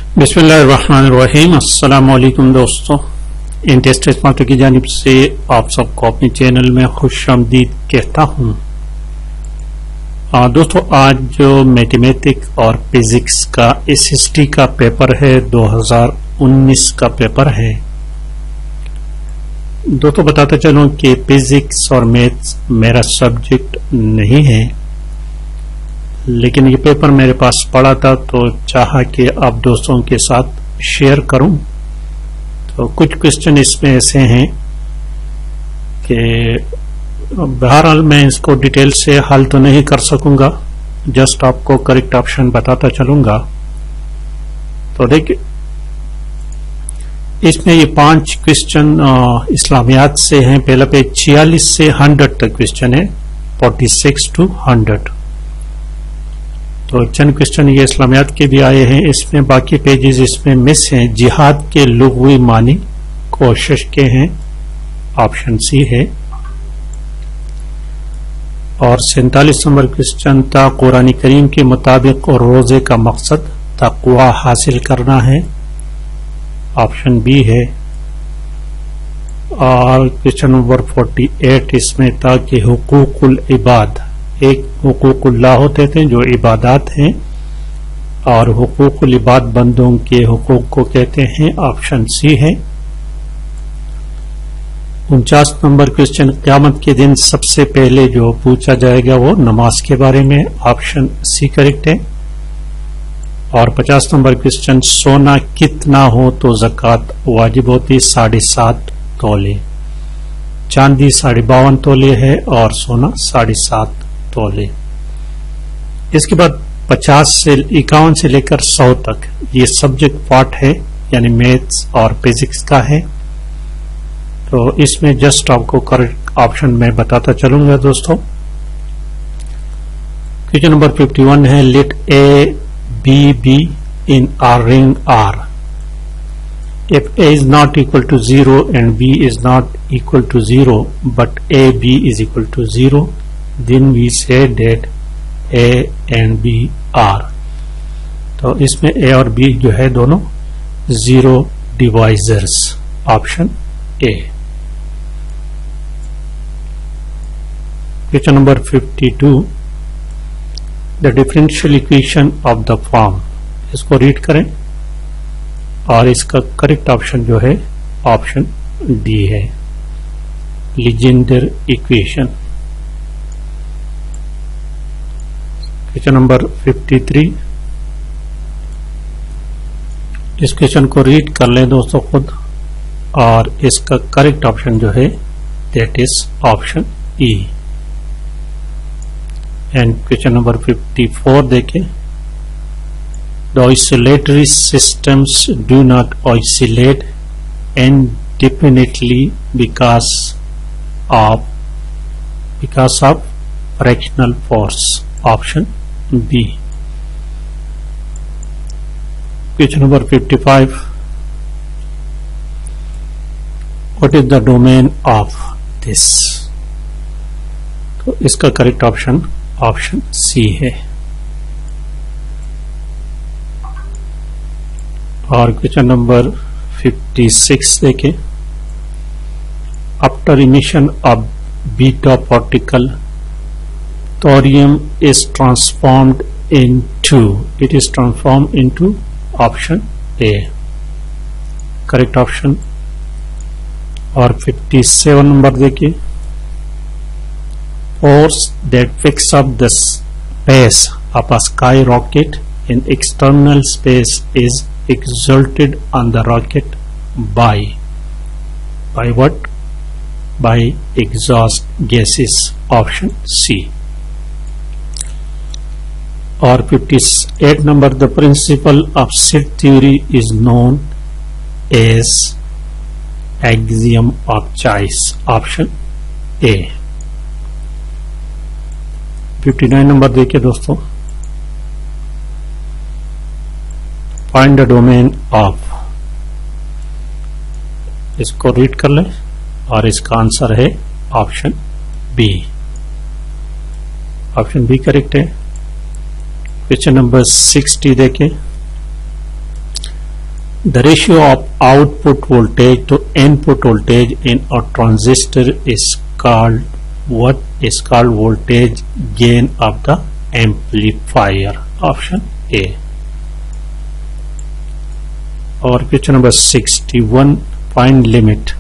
बिस्मिल्लाहिर्रहमानिर्रहीम। अस्सलाम वालेकुम दोस्तों, इंटेस्ट स्मार्ट की जानिब से आप सबको अपने चैनल में खुशामदीद कहता हूँ। दोस्तों, आज जो मैथमेटिक्स और फिजिक्स का एसएसटी का पेपर है 2019 का पेपर है। दोस्तों बताता चलूं कि फिजिक्स और मैथ्स मेरा सब्जेक्ट नहीं है, लेकिन ये पेपर मेरे पास पड़ा था तो चाहा कि आप दोस्तों के साथ शेयर करूं। तो कुछ क्वेश्चन इसमें ऐसे हैं कि बहरहाल मैं इसको डिटेल से हल तो नहीं कर सकूंगा, जस्ट आपको करेक्ट ऑप्शन बताता चलूंगा। तो देखिए, इसमें ये 5 क्वेश्चन इस्लामियात से हैं। पहला पेज 46 से 100 तक क्वेश्चन है, 46 to 100। तो चंद क्वेश्चन ये इस्लामियात के भी आए हैं इसमें, बाकी पेजेस इसमें मिस हैं। जिहाद के लुग़वी मानी कोशिश के हैं, ऑप्शन सी है। और 47 नंबर क्वेश्चन था कुरान करीम के मुताबिक और रोजे का मकसद तक़वा हासिल करना है, ऑप्शन बी है। और क्वेश्चन नंबर 48 इसमें था कि हुकूकुल इबाद, एक हुकूकुल्लाह होते थे जो इबादत हैं, और हुकूकुल इबाद बंदों के हुकूक को कहते हैं, ऑप्शन सी है। 49 नंबर क्वेश्चन क़यामत के दिन सबसे पहले जो पूछा जाएगा वो नमाज के बारे में, ऑप्शन सी करेक्ट है। और 50 नंबर क्वेश्चन सोना कितना हो तो ज़कात वाजिब होती, 7.5 तोले। चांदी 52.5 तोले है और सोना 7.5 तोले। इसके बाद 50 से 51 से लेकर 100 तक ये सब्जेक्ट पार्ट है, यानी मैथ्स और फिजिक्स का है। तो इसमें जस्ट आपको करेक्ट ऑप्शन मैं बताता चलूंगा दोस्तों। क्वेश्चन नंबर 51 है let A B in R ring R. If A is not equal to 0 and B is not equal to 0 but A B is equal to 0, then we say that A and B are। तो इसमें A और B जो है दोनों 0 divisors, option A। Question number 52 the differential equation of the form, इसको read करें और इसका करेक्ट ऑप्शन जो है ऑप्शन डी है, लीजेंडर इक्वेशन। क्वेश्चन नंबर 53, इस क्वेश्चन को रीड कर लें दोस्तों खुद, और इसका करेक्ट ऑप्शन जो है that is option E. And question number 54 देखें, the oscillatory systems do not oscillate indefinitely because of fractional force, option B। Question number 55, what is the domain of this? तो इसका करेक्ट ऑप्शन ऑप्शन सी है। और question number 56 देखें, after emission of beta particle thorium is transformed into, it is transformed into, option A correct option. और 57 नंबर देखिए, force that picks up the space of a sky rocket in external space is exerted on the rocket by what? By exhaust gases, option C। और 58 number, the principle of set theory is known as axiom of choice, option A। 59 number देखिए दोस्तों, find the domain of, इसको read कर लें और इसका answer है option B, option B correct है। क्वेश्चन नंबर 60 देखें, The ratio of output voltage to input voltage in a transistor is called what? Is called voltage gain of the amplifier. Option A. और question number 61, find limit.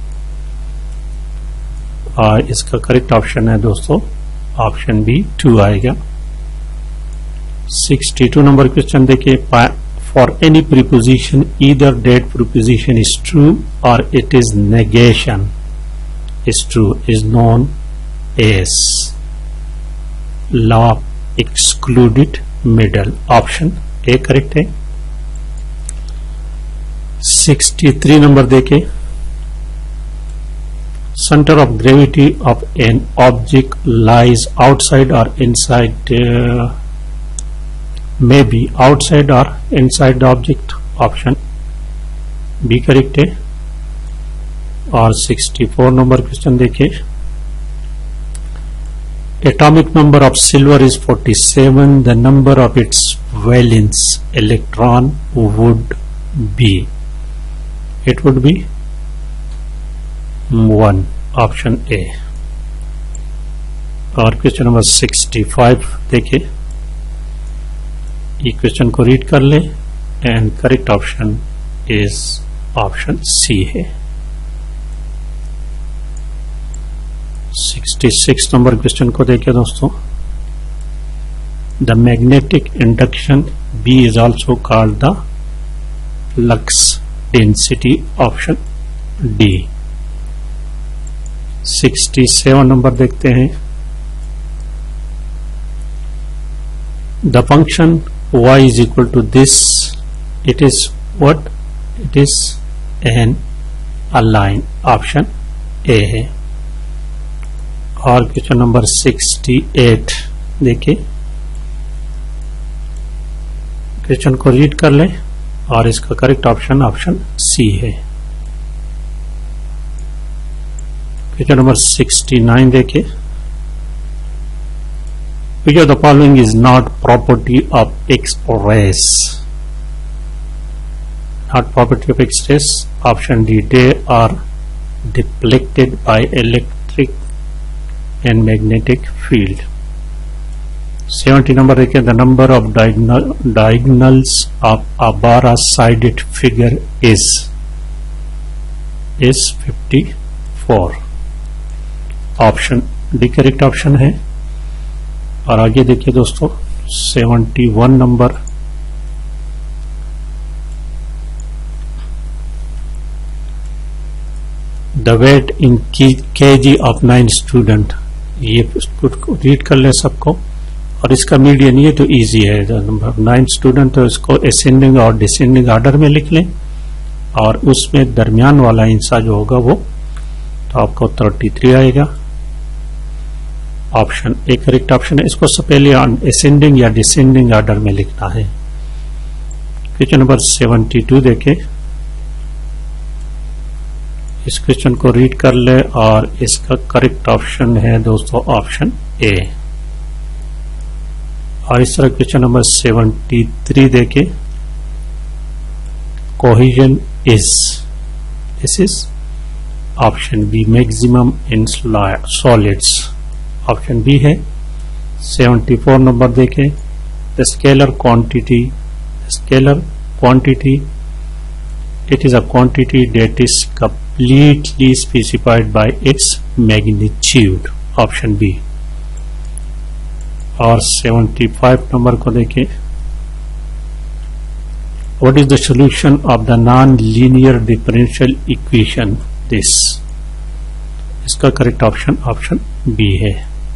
इसका correct option है दोस्तों option B 2 आएगा। 62 number question देखिए, for any preposition either that preposition is true और it is negation is true is known as law excluded middle. Option A correct है। 63 number देखे, center of gravity of an object lies outside or inside, may be outside or inside the object। Option B correct है। और 64 number question देखिए, atomic number of silver is 47, the number of its valence electron would be, it would be 1। Option A. और question number 65 देखिए, ये question को read कर ले and correct option is option C है। 66 नंबर क्वेश्चन को देखिए दोस्तों, the magnetic induction B is also called the lux density. Option D. 67 number देखते हैं, the function y is equal to this, it is what? It is an align। Option A है। और question number 68 देखिए, question को read कर ले और इसका करेक्ट ऑप्शन ऑप्शन सी है। क्वेश्चन नंबर 69 देखिए, which of the following is not property of X-rays? Not property of X-rays। option D, they are deflected by electric and magnetic field। 70 number देखिए, the number of diagonals of a bara-sided figure is 54। Option D correct option है। और आगे देखिए दोस्तों 71 number, the weight in KG of 9 student. ये read कर ले सबको, और इसका मीडियन ये तो इजी है, नंबर 9 स्टूडेंट, तो इसको असेंडिंग और डिसेंडिंग ऑर्डर में लिख लें और उसमें दरमियान वाला हिस्सा जो होगा वो तो आपको 33 आएगा। ऑप्शन ए करेक्ट ऑप्शन है। इसको से पहले असेंडिंग या डिसेंडिंग ऑर्डर में लिखना है। क्वेश्चन नंबर 72 देखें, इस क्वेश्चन को रीड कर ले और इसका करेक्ट ऑप्शन है दोस्तों ऑप्शन ए। और इस तरह क्वेश्चन नंबर 73 देखें, cohesion is, this is option B, maximum in solids. Option B है। 74 नंबर देखें, the scalar quantity it is a quantity that is completely specified by its magnitude। Option B. और 75 number को देखें, what is the solution of the non-linear differential equation this? इसका correct option option B है।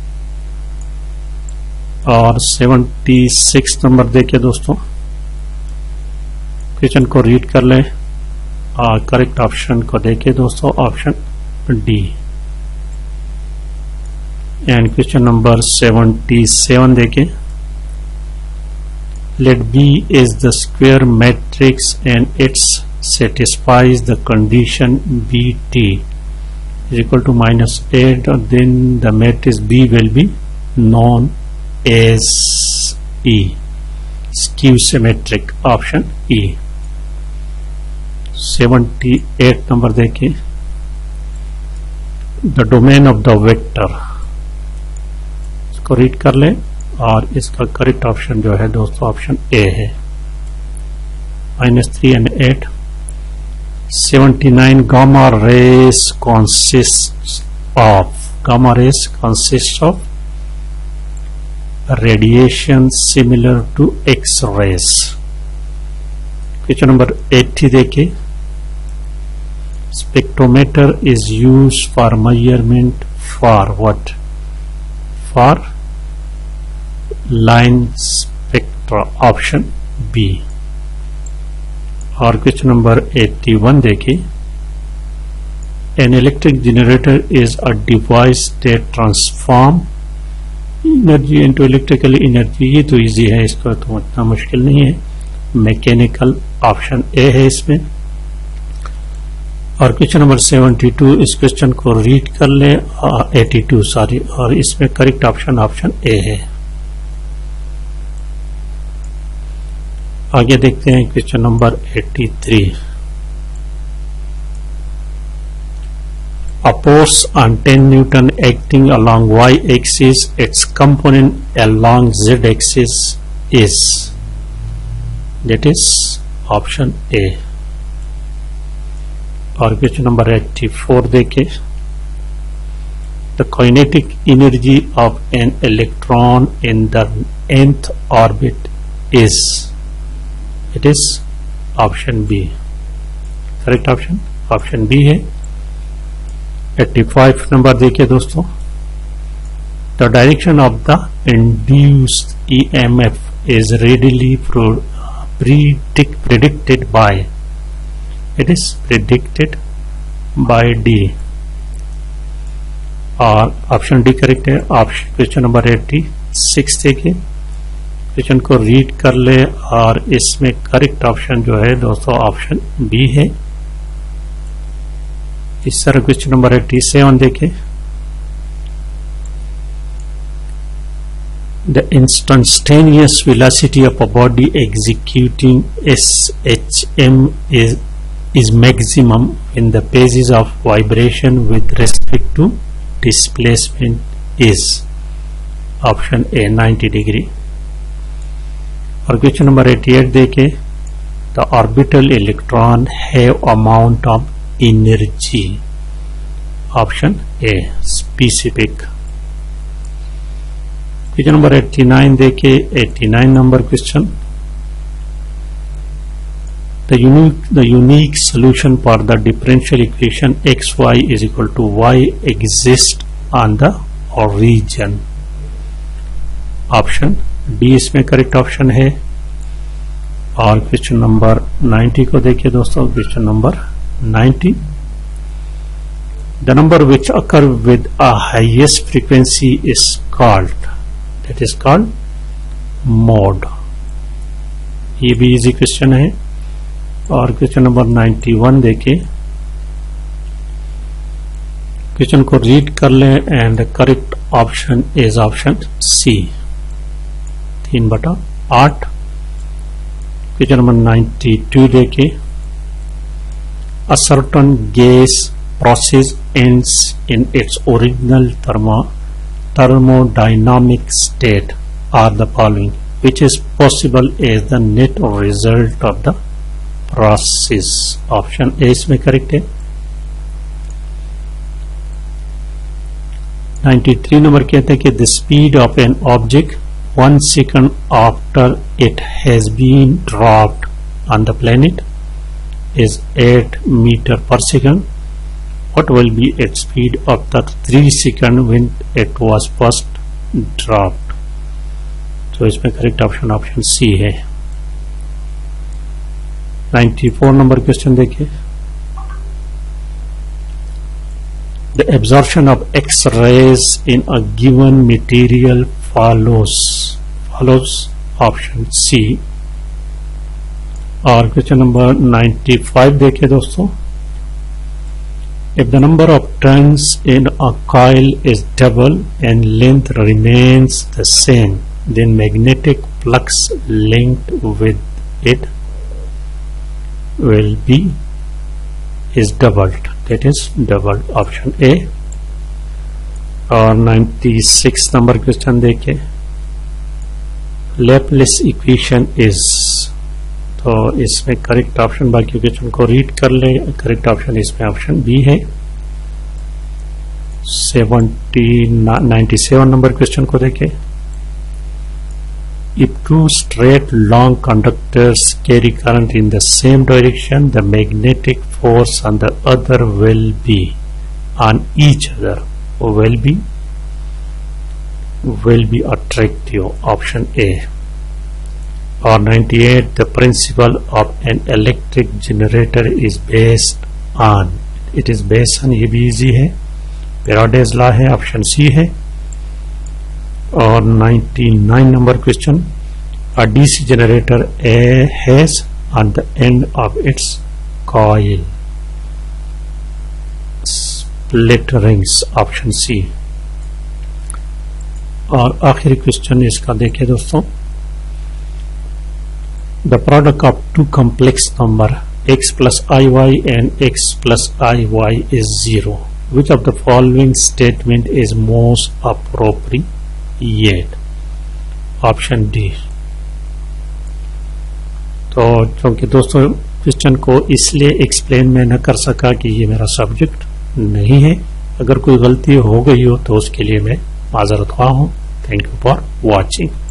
और 76 number देखिए दोस्तों, question को read कर लें और करेक्ट ऑप्शन को देखिए दोस्तों option D. And question number 77 देखें, let B is the square matrix and it satisfies the condition BT is equal to -8, then the matrix B will be known as E, skew symmetric। Option E। 78 number देखिए, the domain of the vector, इसको read कर ले और इसका correct option जो है दोस्तों option A है, -3 and 8. 79 gamma rays consists of radiation similar to X-rays. Question number 80 देखिए, spectrometer is used for measurement for what? For line spectra, option B. और क्वेश्चन नंबर 81 देखिए, an electric generator is a device that transform energy into electrical energy. ये तो easy है, इसका तो इतना मुश्किल नहीं है, मैकेनिकल, ऑप्शन ए है इसमें। और क्वेश्चन नंबर 72, इस क्वेश्चन को रीड कर ले, 82 सॉरी, और इसमें करेक्ट ऑप्शन ऑप्शन ए है। आगे देखते हैं question number 83, a force on 10 Newton acting along y axis, its component along z axis is, that is option A। और क्वेश्चन नंबर 84 देखें, the kinetic energy of an electron in the nth orbit is, it is option B, correct option option B है। 85 number देखिए दोस्तों, the direction of the induced EMF is readily predicted by, it is predicted by D, और option D correct है। Option question number 86 देखिए, question को read कर ले और इसमें करेक्ट ऑप्शन जो है दोस्तों ऑप्शन बी है। इस तरह क्वेश्चन नंबर 87 देखें, the instantaneous velocity of a body executing SHM is maximum in the phases of vibration with respect to displacement is, option A 90 degree। और क्वेश्चन नंबर 88 देखें, the orbital electron have amount of energy, option A specific. Question number 89 देखें, 89 number question, the unique solution for the differential equation xy is equal to y exists on the origin, option D इसमें correct option है। और question number 90 को देखिए दोस्तों, question number 90, the number which occur with a highest frequency is called, that is called mode. ये भी easy question है। और क्वेश्चन नंबर 91 देखिए, क्वेश्चन को रीड कर लें and correct option is option C, 3/8। Question number 92 देखिए, a certain gas process ends in its original thermodynamic state are the following, which is possible as the net result of the process, option A इसमें correct है। 93 number कहते हैं कि the speed of an object 1 second after it has been dropped on the planet is 8 meters per second. What will be its speed after 3 seconds when it was first dropped? तो इसमें correct option option C है। 94 number question देखिए, the absorption of X-rays in a given material follows option C। और question number 95 देखिए दोस्तों, if the number of turns in a coil is double and length remains the same, then magnetic flux linked with it will be is doubled, that is doubled, option A। और 96 number question देखिए, Laplace equation is, तो इसमें correct option, बाकी question को read कर ले, correct option इसमें option B है। 97 नंबर क्वेश्चन को देखें, if two straight long conductors carry current in the same direction, the magnetic force on the other will be on each other, will be attractive, option A। और 98, the principle of an electric generator is based on, it is based on, ये भी easy है, Faraday's law है, option C है। और 99 number question, a DC generator has on the end of its coil split rings, option C. और आखिरी question इसका देखिए दोस्तों, the product of two complex number x plus iy and x plus iy is 0, which of the following statement is most appropriate, option D. तो क्योंकि दोस्तों question को इसलिए एक्सप्लेन मैं न कर सका कि ये मेरा सब्जेक्ट नहीं है, अगर कोई गलती हो गई हो तो उसके लिए मैं माजरत ख्वाह हूँ। Thank you for watching.